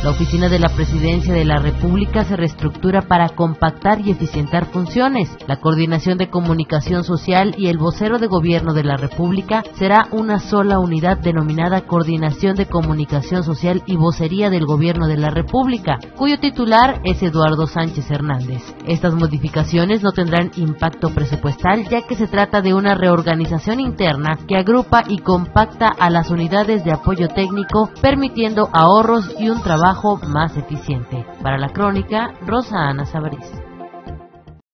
La Oficina de la Presidencia de la República se reestructura para compactar y eficientar funciones. La Coordinación de Comunicación Social y el vocero de Gobierno de la República será una sola unidad denominada Coordinación de Comunicación Social y Vocería del Gobierno de la República, cuyo titular es Eduardo Sánchez Hernández. Estas modificaciones no tendrán impacto presupuestal, ya que se trata de una reorganización interna que agrupa y compacta a las unidades de apoyo técnico, permitiendo ahorros y un trabajo más eficiente. Para la Crónica, Rosa Ana Sabarís.